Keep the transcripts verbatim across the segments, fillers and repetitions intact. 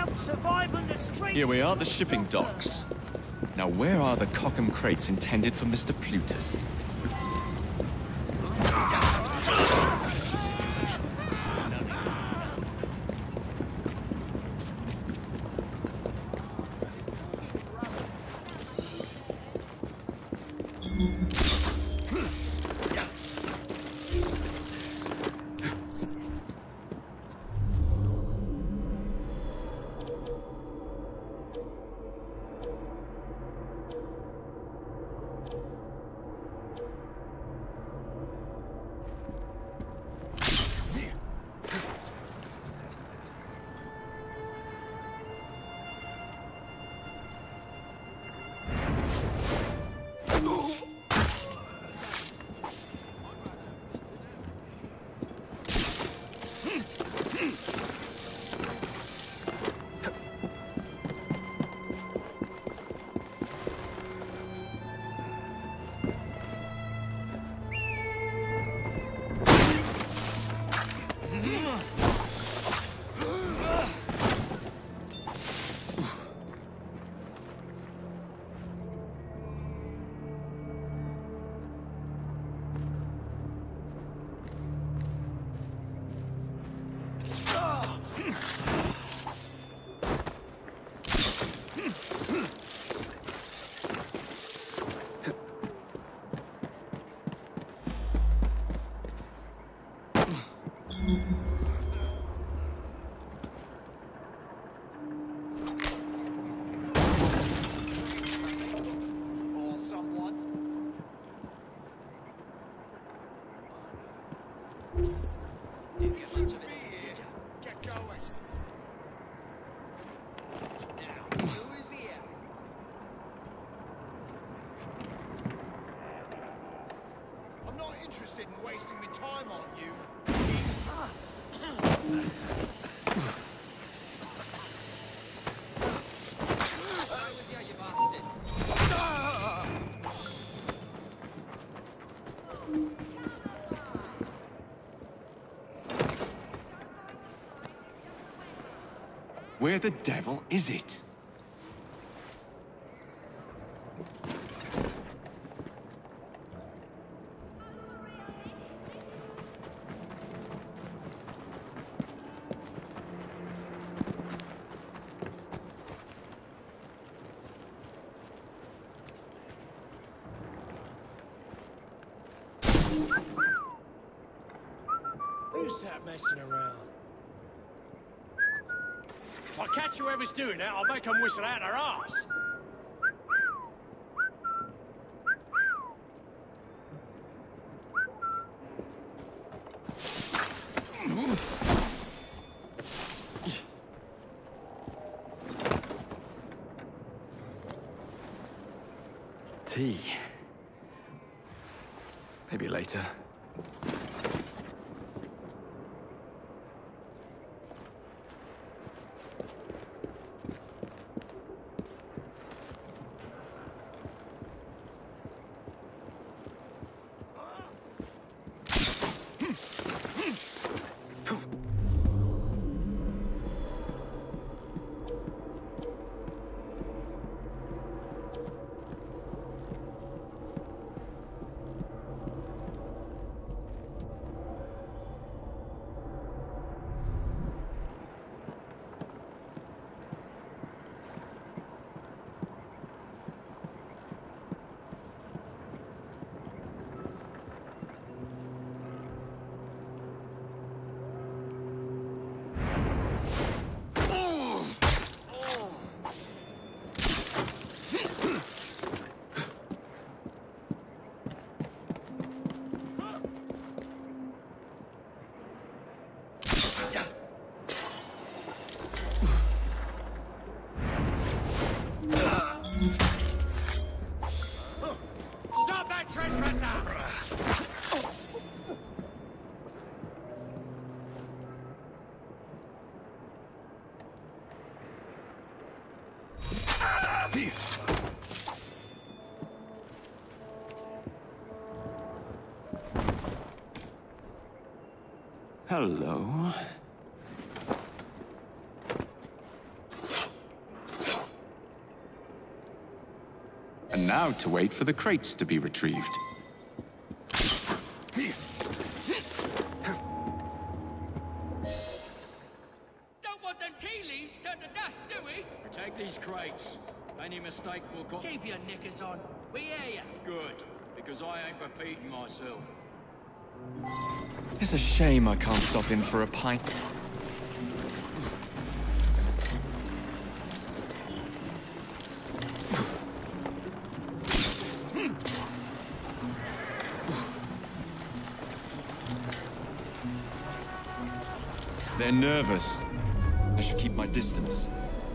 help survive on the streets. Here we are, the shipping docks. Now, where are the Cockham crates intended for Mister Plutus? Interested in wasting my time on you. Where the devil is it? Who's that messing around? If I catch whoever's doing that, I'll make them whistle out their arse. Tea. Maybe later. Stop that trespasser! Hello. And now to wait for the crates to be retrieved. Don't want them tea leaves turned to dust, do we? Take these crates. Any mistake will cost... Keep your knickers on. We hear ya. Good, because I ain't repeating myself. It's a shame I can't stop in for a pint. They're nervous. I should keep my distance.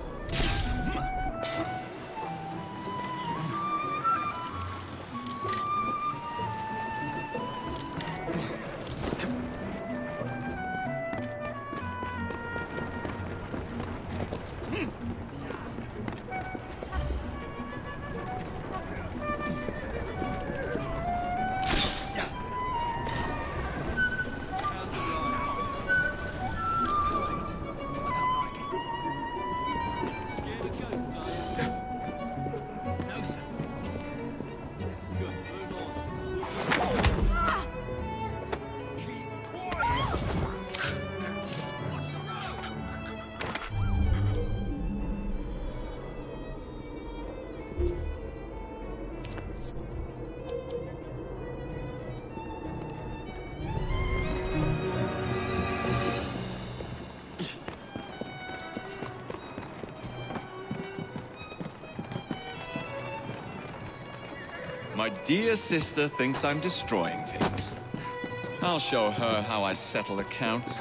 My dear sister thinks I'm destroying things. I'll show her how I settle accounts.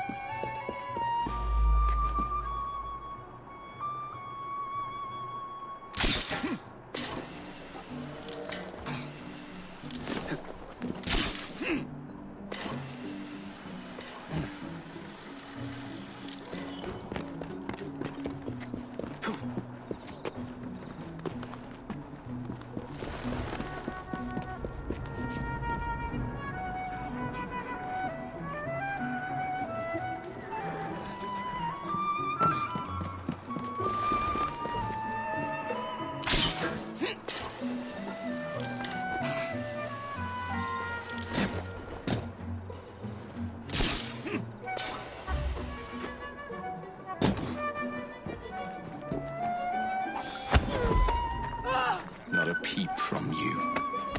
Not a peep from you.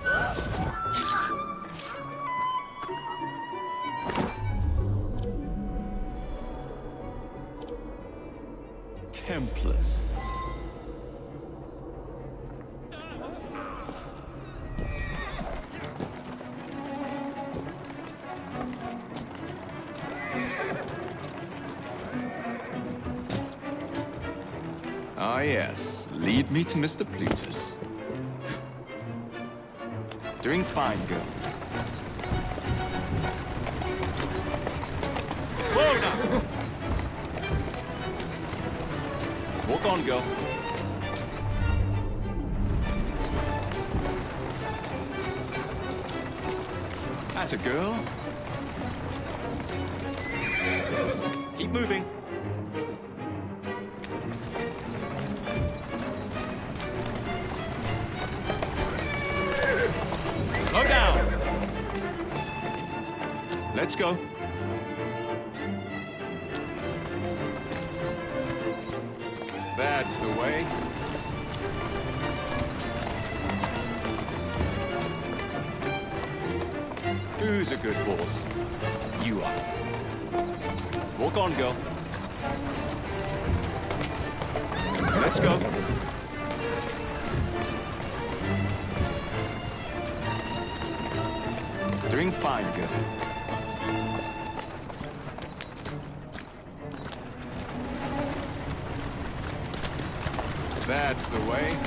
Templars. Ah, yes. Lead me to Mister Plutus. Doing fine, girl. Whoa, now! Walk on, girl. That's a girl. Keep moving. Slow down. Let's go. That's the way. Who's a good horse? You are. Walk on, girl. Let's go. Doing fine, girl. That's the way.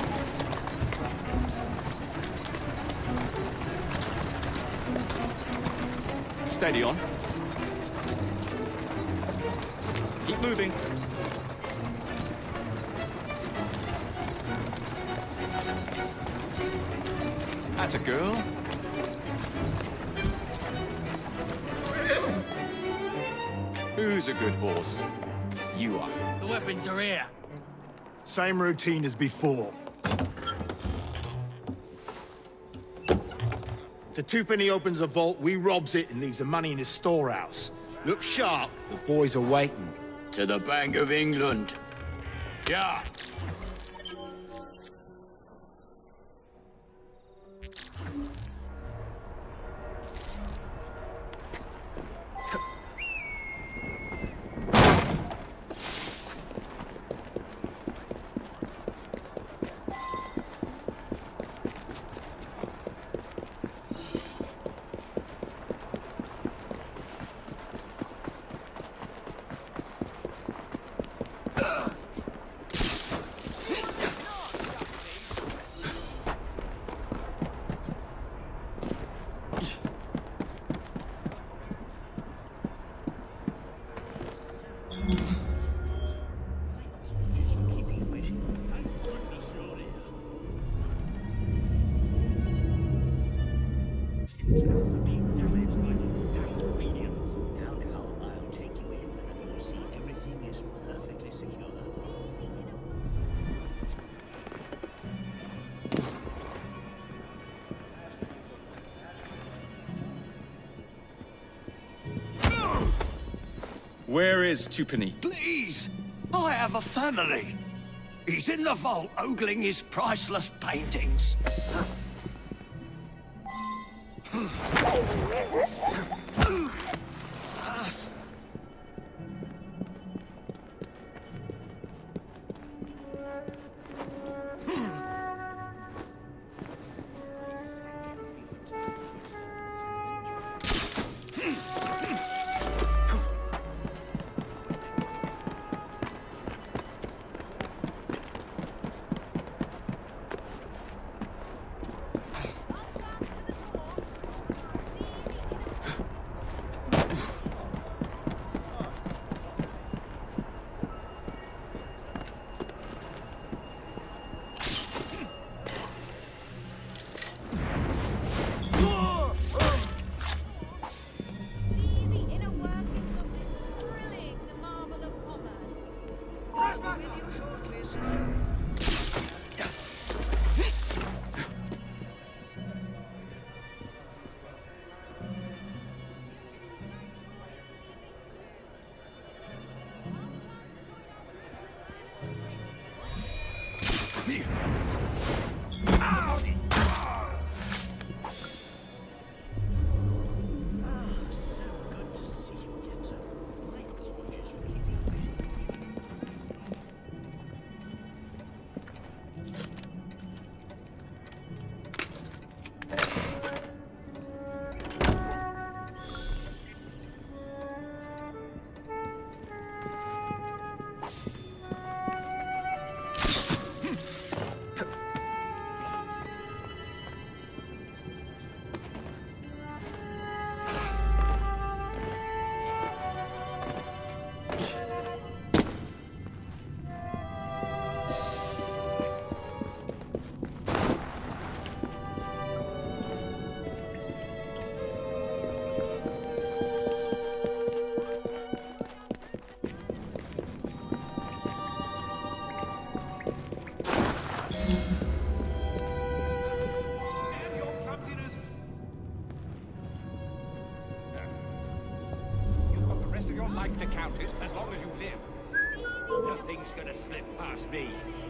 Steady on. Keep moving. That's a girl. Who's a good horse? You are. The weapons are here. Same routine as before. The twopenny opens a vault, we robs it and leaves the money in his storehouse. Look sharp, the boys are waiting. To the Bank of England. Yeah. Where is Twopenny? Please! I have a family. He's in the vault ogling his priceless paintings. To count it as long as you live. Nothing's gonna slip past me.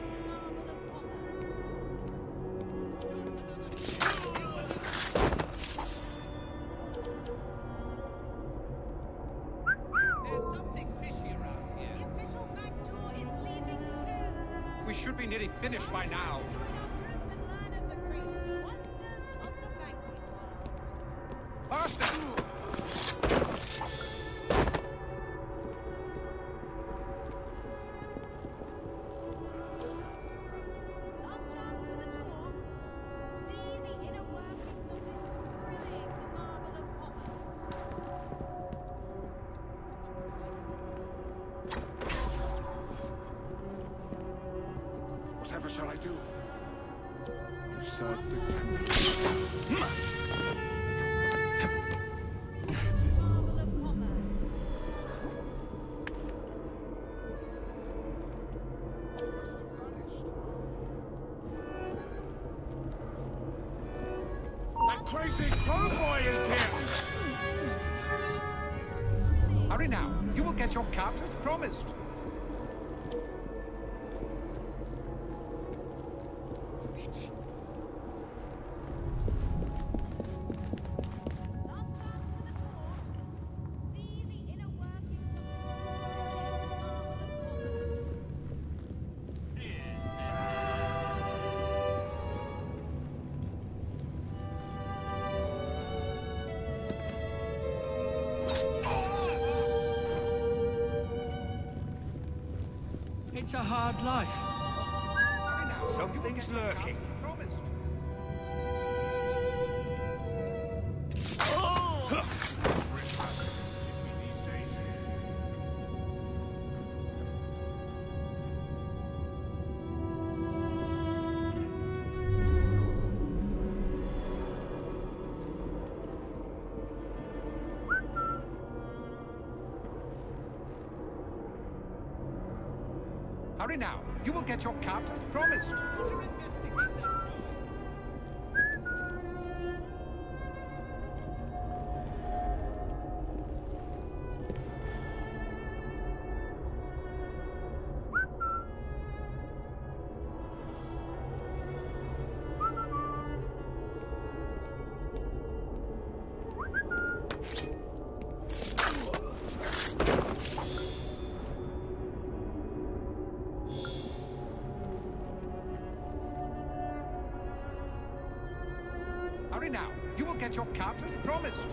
There's something fishy around here. The official back door is leaving soon. We should be nearly finished by now. Join our group and learn of the great wonders of the banquet world. Faster! Whatever shall I do? Usurp the temple. That crazy Convoy is here! Hurry now. You will get your count as promised. Last chance for the tour. See the inner workings of the It's a hard life. Hurry now. Something's lurking. Promised. Hurry now. You will get your count as promised. Hurry now. You will get your count as promised.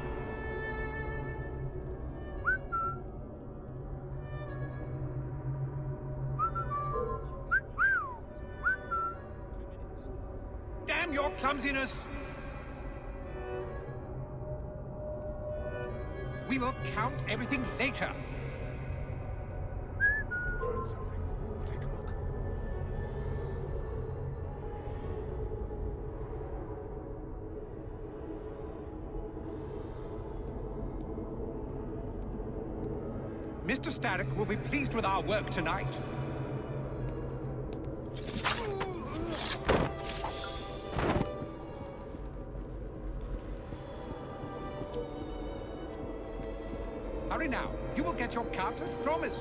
Damn your clumsiness! We will count everything later. Take a look. Mister Starrick will be pleased with our work tonight. Hurry now. You will get your count as promised.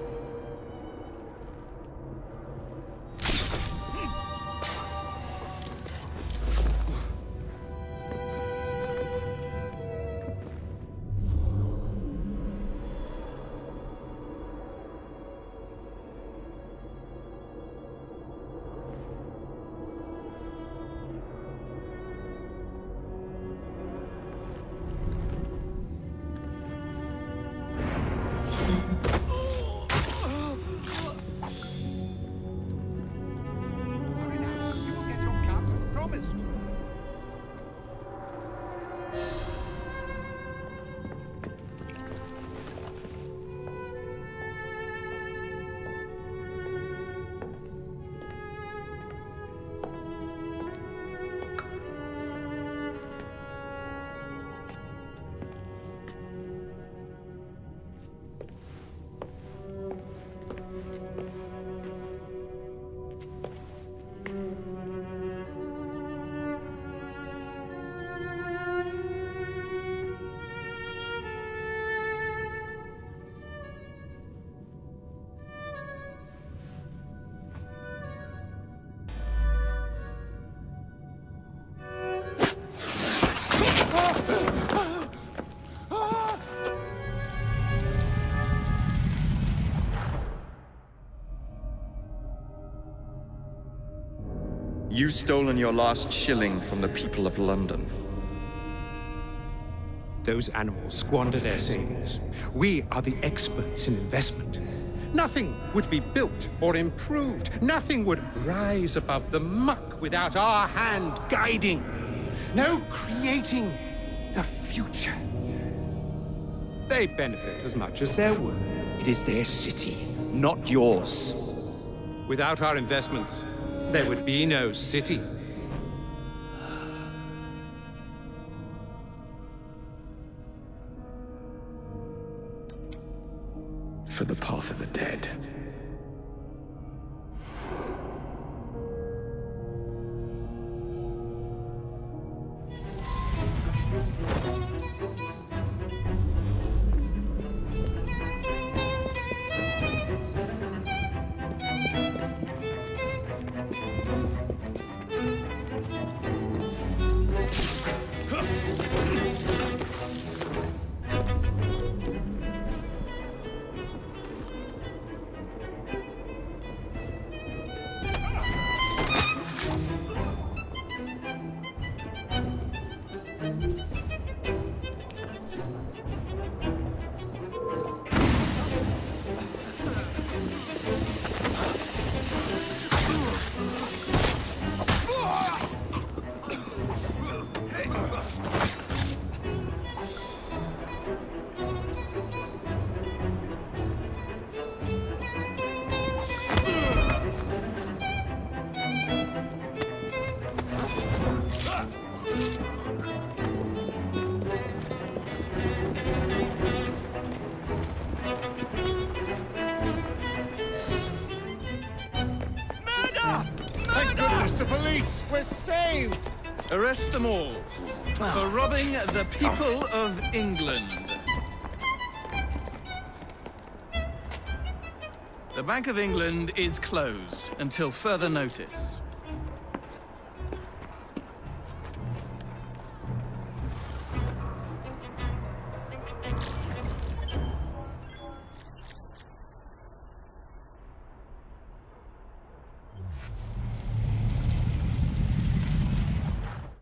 Hurry now. You will get your count as promised. You've stolen your last shilling from the people of London. Those animals squander their savings. We are the experts in investment. Nothing would be built or improved. Nothing would rise above the muck without our hand guiding. No creating the future. They benefit as much as their work. It is their city, not yours. Without our investments, there would be no city. For the path of the dead. the police! We're saved! Arrest them all for robbing the people of England. The Bank of England is closed until further notice.